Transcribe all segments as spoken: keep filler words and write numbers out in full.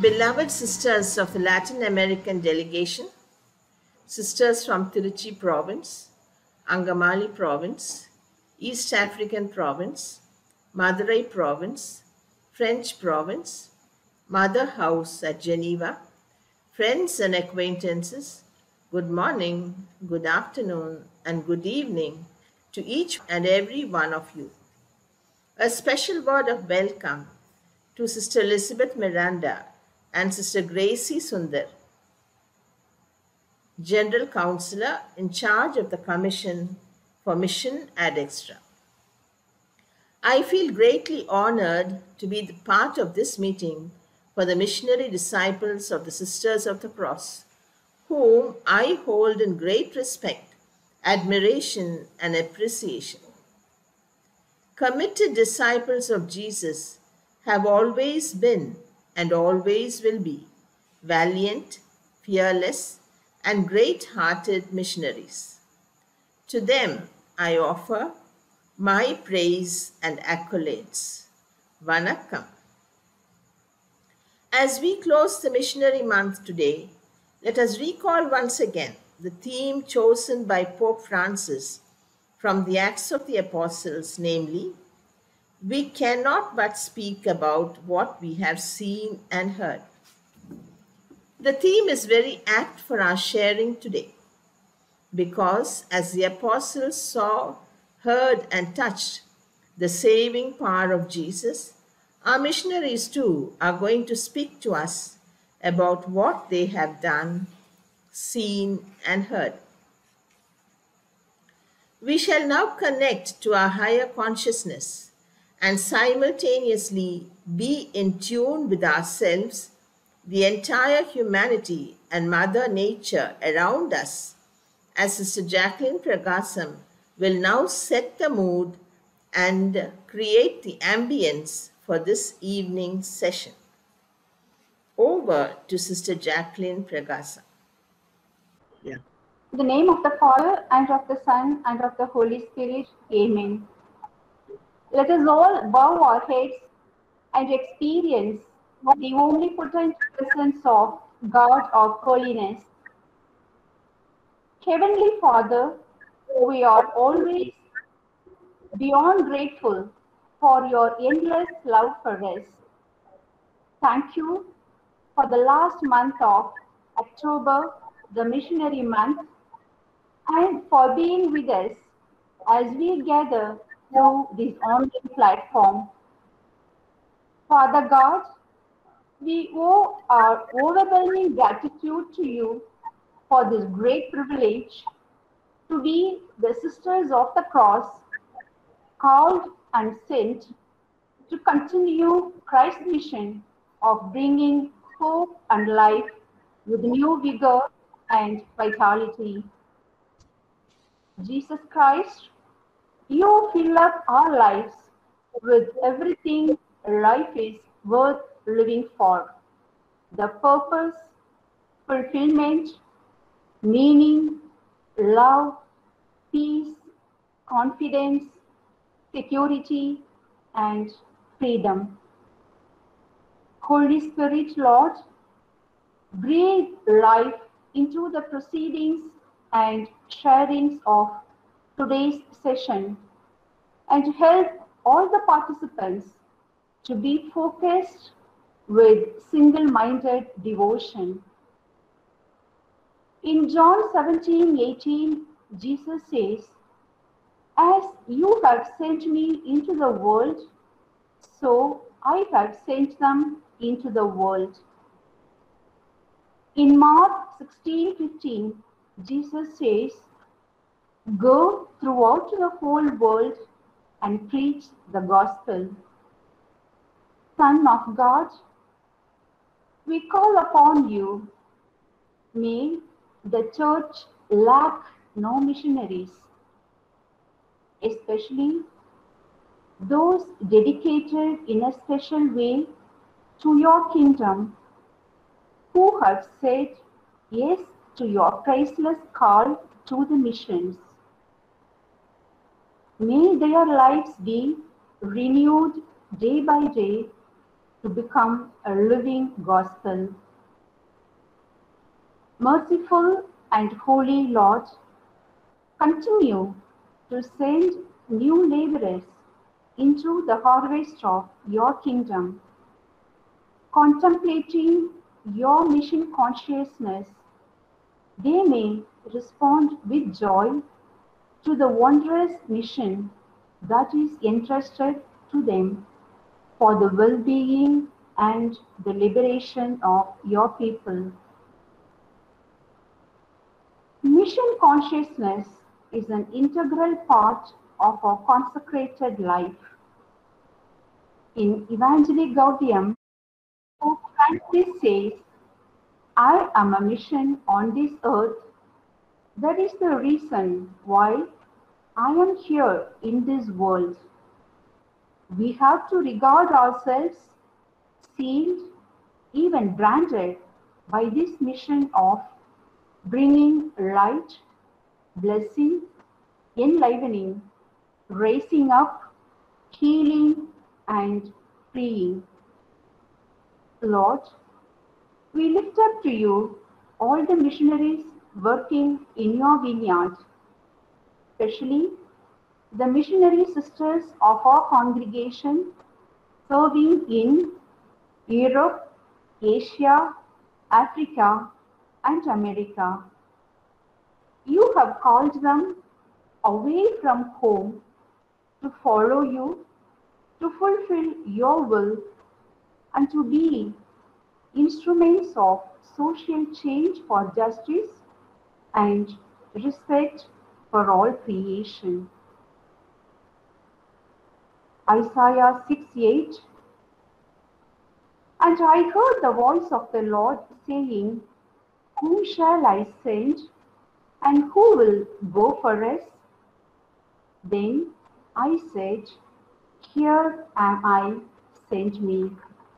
Beloved sisters of the Latin American delegation, sisters from Tiruchi province, Angamali province, East African province, Madurai province, French province, Mother House at Geneva, friends and acquaintances, good morning, good afternoon, and good evening to each and every one of you. A special word of welcome to Sister Elizabeth Miranda and Sister Gracie Sundar, General Counselor in charge of the Commission for Mission Ad Extra. I feel greatly honored to be the part of this meeting for the missionary disciples of the Sisters of the Cross, whom I hold in great respect, admiration, and appreciation. Committed disciples of Jesus have always been and always will be valiant, fearless, and great-hearted missionaries. To them, I offer my praise and accolades. Vanakkam. As we close the missionary month today, let us recall once again the theme chosen by Pope Francis from the Acts of the Apostles, namely, we cannot but speak about what we have seen and heard. The theme is very apt for our sharing today, because as the apostles saw, heard, and touched the saving power of Jesus, our missionaries too are going to speak to us about what they have done, seen, and heard. We shall now connect to our higher consciousness and simultaneously be in tune with ourselves, the entire humanity, and Mother Nature around us, as Sister Jacqueline Pragasam will now set the mood and create the ambience for this evening session. Over to Sister Jacqueline Pragasam. Yeah. In the name of the Father, and of the Son, and of the Holy Spirit, Amen. Let us all bow our heads and experience the omnipotent presence of God of holiness. Heavenly Father, we are always beyond grateful for your endless love for us. Thank you for the last month of October, the missionary month, and for being with us as we gather through this online platform. Father God, we owe our overwhelming gratitude to you for this great privilege to be the Sisters of the Cross, called and sent to continue Christ's mission of bringing hope and life with new vigor and vitality. Jesus Christ, you fill up our lives with everything life is worth living for: the purpose, fulfillment, meaning, love, peace, confidence, security, and freedom. Holy Spirit, Lord, breathe life into the proceedings and sharings of today's session, and help all the participants to be focused with single-minded devotion. In John seventeen eighteen, Jesus says, "As you have sent me into the world, so I have sent them into the world." In Mark sixteen fifteen, Jesus says, "Go throughout the whole world and preach the gospel." Son of God, we call upon you. May the Church lack no missionaries, especially those dedicated in a special way to your kingdom, who have said yes to your priceless call to the missions. May their lives be renewed day by day to become a living gospel. Merciful and holy Lord, continue to send new laborers into the harvest of your kingdom. Contemplating your mission consciousness, they may respond with joy to the wondrous mission that is entrusted to them for the well-being and the liberation of your people. Mission consciousness is an integral part of our consecrated life. In Evangelii Gaudium, Pope Francis says, I am a mission on this earth. That is the reason why I am here in this world. We have to regard ourselves sealed, even branded by this mission of bringing light, blessing, enlivening, raising up, healing, and freeing. Lord, we lift up to you all the missionaries working in your vineyard, especially the missionary sisters of our congregation serving in Europe, Asia, Africa, and America. You have called them away from home to follow you, to fulfill your will, and to be instruments of social change for justice and respect for all creation. Isaiah six eight. And I heard the voice of the Lord saying, whom shall I send, and who will go for us? Then I said, here am I, send me.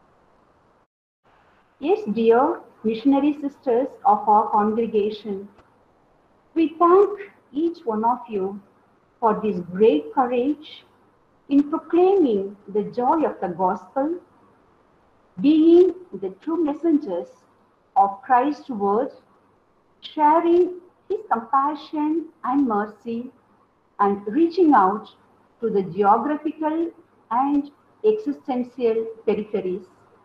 Yes, dear missionary sisters of our congregation, we thank each one of you for this great courage in proclaiming the joy of the gospel, being the true messengers of Christ's word, sharing his compassion and mercy, and reaching out to the geographical and existential peripheries.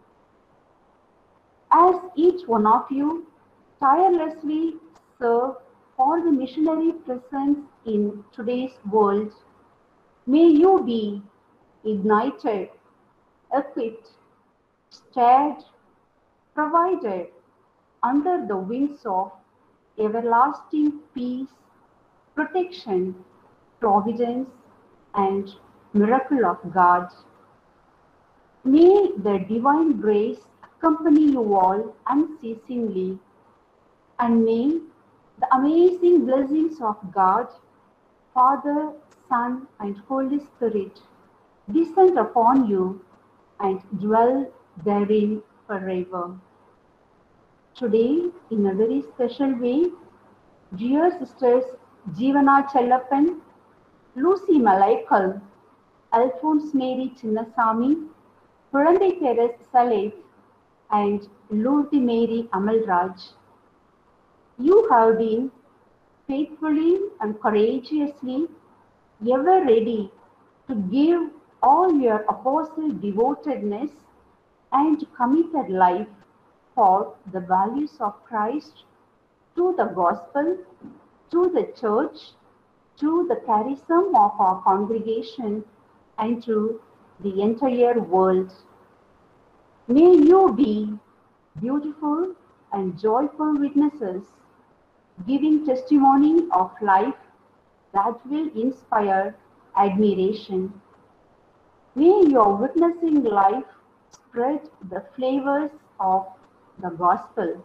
As each one of you tirelessly serve for the missionary presence in today's world, may you be ignited, equipped, stirred, provided under the wings of everlasting peace, protection, providence, and miracle of God. May the divine grace accompany you all unceasingly, and may the amazing blessings of God, Father, Son, and Holy Spirit descend upon you and dwell therein forever. Today, in a very special way, dear sisters Jeevana Chellappan, Lucy Malaikal, Alphonse Mary Chinnasamy, Purandai Teres Saleh, and Lourdes Mary Amalraj, you have been faithfully and courageously ever ready to give all your apostle devotedness and committed life for the values of Christ, to the gospel, to the church, to the charism of our congregation, and to the entire world. May you be beautiful and joyful witnesses, giving testimony of life that will inspire admiration. May your witnessing life spread the flavors of the gospel.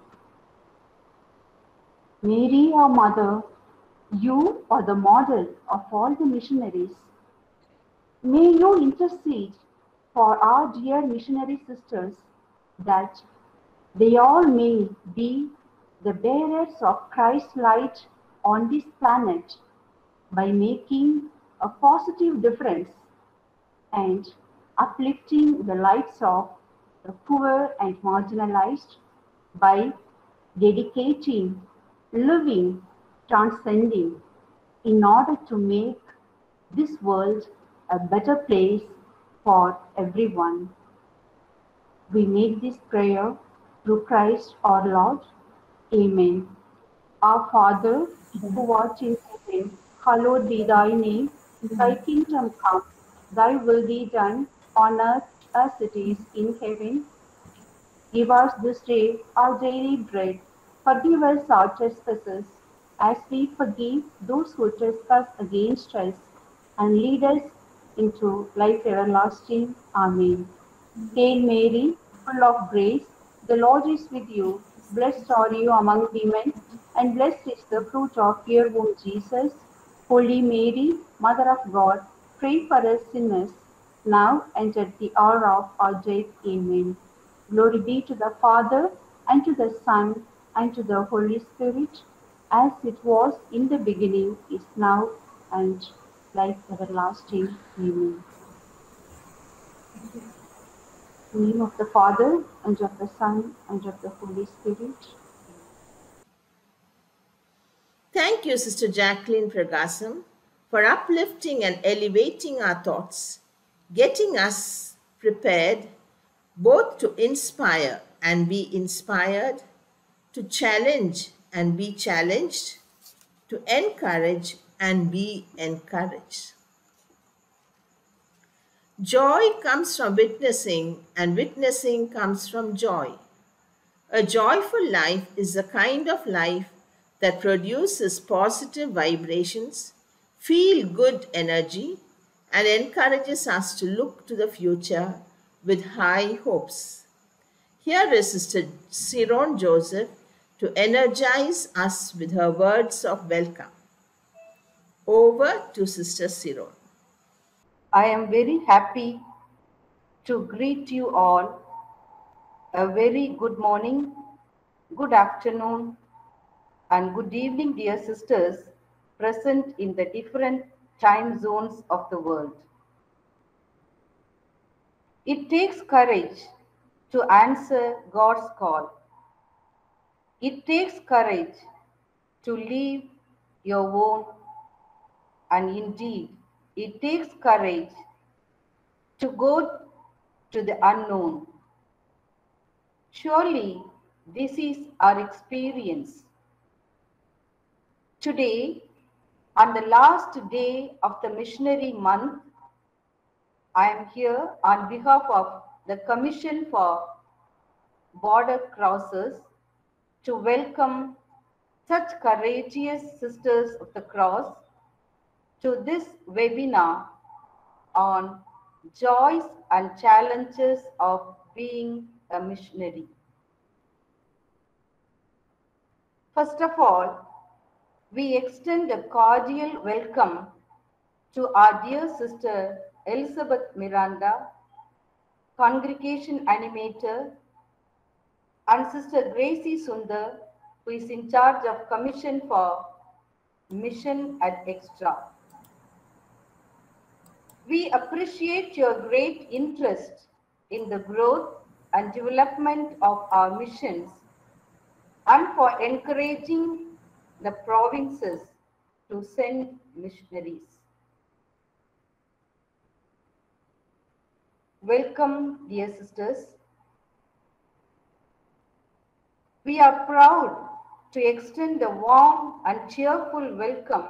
Mary, our mother, you are the model of all the missionaries. May you intercede for our dear missionary sisters, that they all may be the bearers of Christ's light on this planet by making a positive difference and uplifting the lives of the poor and marginalized by dedicating, living, transcending in order to make this world a better place for everyone. We make this prayer through Christ our Lord. Amen. Our Father, who art in heaven, hallowed be thy name. Thy kingdom come, thy will be done on earth as it is in heaven. Give us this day our daily bread. Forgive us our trespasses, as we forgive those who trespass against us. And lead us into life everlasting. Amen. Hail Mary, full of grace, the Lord is with you. Blessed are you among women, and blessed is the fruit of your womb, Jesus. Holy Mary, Mother of God, pray for us sinners, now and at the hour of our death. Amen. Glory be to the Father, and to the Son, and to the Holy Spirit, as it was in the beginning, is now, and life everlasting. Amen. In the name of the Father, and of the Son, and of the Holy Spirit. Thank you, Sister Jacqueline Pragasam, for uplifting and elevating our thoughts, getting us prepared both to inspire and be inspired, to challenge and be challenged, to encourage and be encouraged. Joy comes from witnessing, and witnessing comes from joy. A joyful life is the kind of life that produces positive vibrations, feel good energy, and encourages us to look to the future with high hopes. Here is Sister Siron Joseph to energize us with her words of welcome. Over to Sister Siron. I am very happy to greet you all. A very good morning, good afternoon, and good evening, dear sisters present in the different time zones of the world. It takes courage to answer God's call. It takes courage to leave your own, and indeed, it takes courage to go to the unknown. Surely, this is our experience. Today, on the last day of the missionary month, I am here on behalf of the Commission for Border Crosses to welcome such courageous Sisters of the Cross to this webinar on joys and challenges of being a missionary. First of all, we extend a cordial welcome to our dear Sister Elizabeth Miranda, Congregation Animator, and Sister Gracie Sundar, who is in charge of Commission for Mission at Extra. We appreciate your great interest in the growth and development of our missions and for encouraging the provinces to send missionaries. Welcome, dear sisters. We are proud to extend a warm and cheerful welcome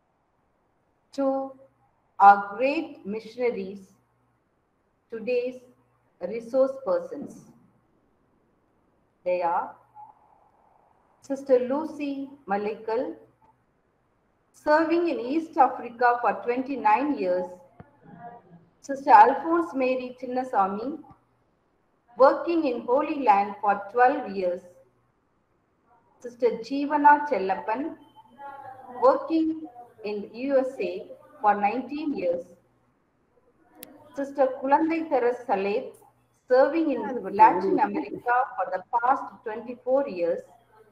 to our great missionaries, today's resource persons. They are Sister Lucy Malekal, serving in East Africa for twenty-nine years. Sister Alphonse Mary Chinnasamy, working in Holy Land for twelve years. Sister Jeevana Chellappan, working in U S A for nineteen years. Sister Kulandai Teres Saleh, serving in Latin America for the past twenty-four years.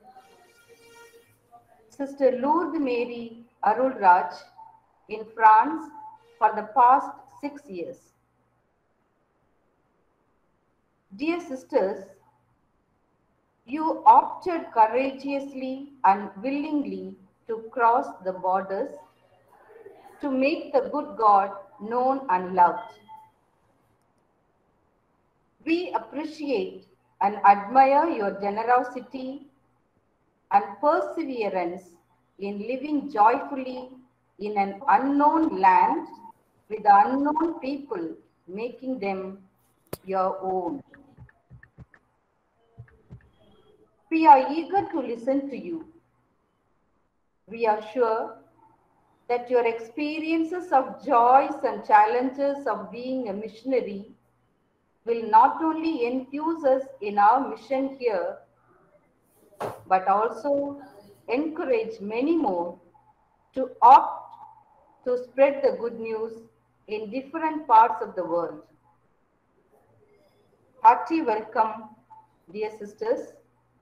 Sister Lourdes Mary Arulraj in France for the past six years. Dear sisters, you opted courageously and willingly to cross the borders to make the good God known and loved. We appreciate and admire your generosity and perseverance in living joyfully in an unknown land with unknown people, making them your own. We are eager to listen to you. We are sure that your experiences of joys and challenges of being a missionary will not only enthuse us in our mission here, but also encourage many more to opt to spread the good news in different parts of the world. Hearty welcome, dear sisters.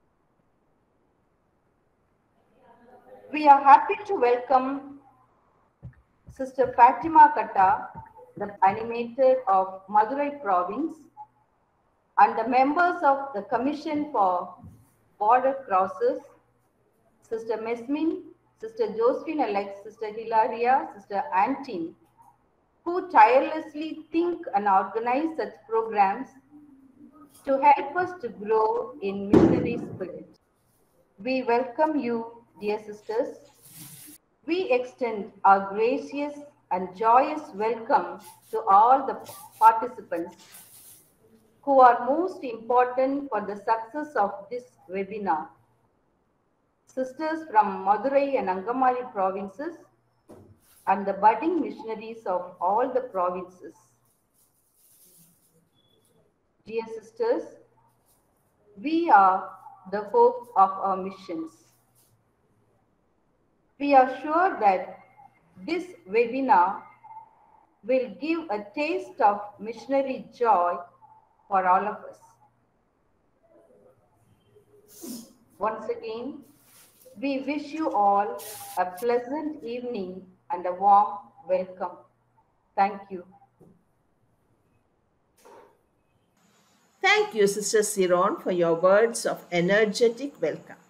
We are happy to welcome Sister Fatima Katta, the animator of Madurai province, and the members of the Commission for Border Crosses, Sister Mesmin, Sister Josephine Alex, Sister Hilaria, Sister Antine, who tirelessly think and organize such programs to help us to grow in missionary spirit. We welcome you, dear sisters. We extend our gracious and joyous welcome to all the participants who are most important for the success of this webinar. Sisters from Madurai and Angamali provinces and the budding missionaries of all the provinces. Dear sisters, we are the hope of our missions. We are sure that this webinar will give a taste of missionary joy for all of us. Once again, we wish you all a pleasant evening and a warm welcome. Thank you. Thank you, Sister Siron, for your words of energetic welcome.